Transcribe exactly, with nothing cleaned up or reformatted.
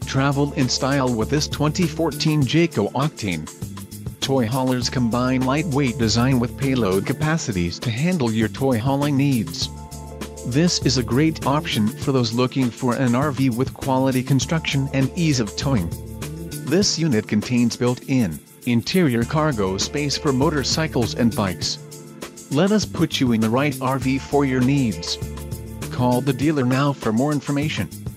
travel in style with this twenty fourteen Jayco Octane. Toy haulers combine lightweight design with payload capacities to handle your toy hauling needs. This is a great option for those looking for an R V with quality construction and ease of towing. This unit contains built-in, interior cargo space for motorcycles and bikes. Let us put you in the right R V for your needs. Call the dealer now for more information.